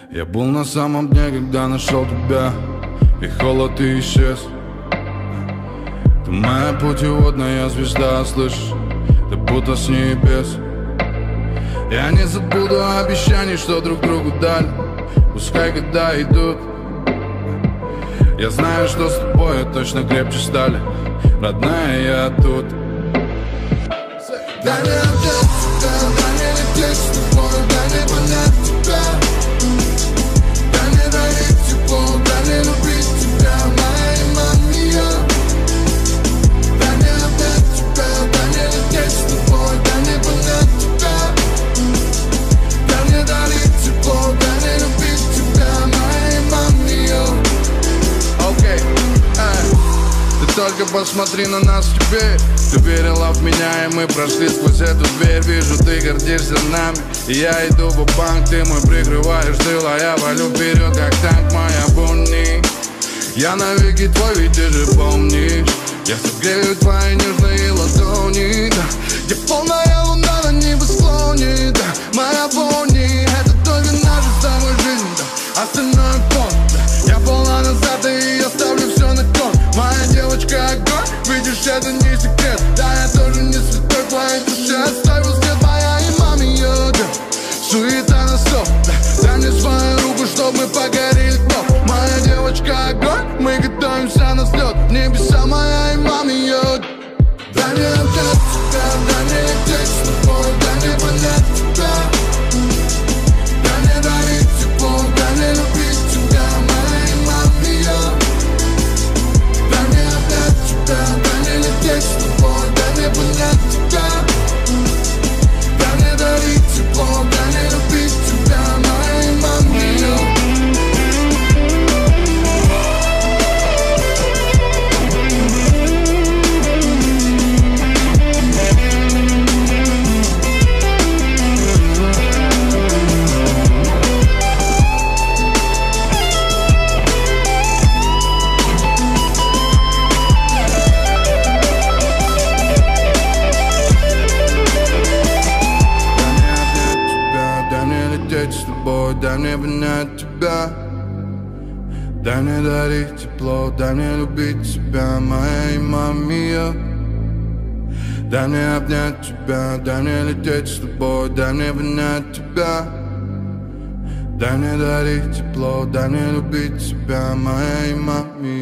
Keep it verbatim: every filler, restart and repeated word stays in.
Я был на самом дне, когда нашел тебя, и холод и исчез. Ты моя путеводная звезда, слышишь, ты будто с небес. Я не забуду обещаний, что друг другу дали, пускай года идут. Я знаю, что с тобой точно крепче стали, родная, я тут. Дай мне отдать тебя, дай мне лететь с тобой, дай мне понять тебя. Дай мне дарить тепло, дай мне любить тебя, моя мамия. Дай мне отдать тебя, дай мне лететь с тобой, дай мне понять тебя. Дай мне дарить тепло, дай мне любить тебя, моя мамия. Окей, эй, ты только посмотри на нас теперь. Ты верила в меня, и мы прошли сквозь эту дверь. Вижу, ты гордишься нами, и я иду в банк. Ты мой прикрываешь тыл, а я валю вперед, как танк, моя Бонни. Я навеки твой, ведь ты же помнишь. Я согрею твои нежные ладони, да. Где полная луна на небосклоне, да. Моя Бонни, это только наша с тобой жизнь, да. Остальное фон, да. Я полна назад, и я ставлю все на кон. Моя девочка огонь, видишь, это не секрет. Да, я тоже не святой, твоей душе оставил след, моя и мамия, да. Суета на стоп, да. Дай мне свою руку, чтоб мы погорели вновь. Моя девочка огонь, мы готовимся на взлет. Небеса, моя и мамия. Дай мне отдать тебя, дай мне лететь с тобой, дай мне понять тебя. Дай мне дарить тепло, дай мне любить тебя, моя мамия. Дай мне отдать тебя, дай мне лететь с тобой, дай мне понять тебя. Дай мне дарить тепло, дай мне любить тебя, моя мамия. С тобой, дай мне понять тебя. Дай мне дарить тепло, дай мне любить тебя, моя мамия. Дай мне обнять тебя, дай мне лететь с тобой, дай мне понять тебя. Дай мне дарить тепло, дай мне любить тебя, моя мамия.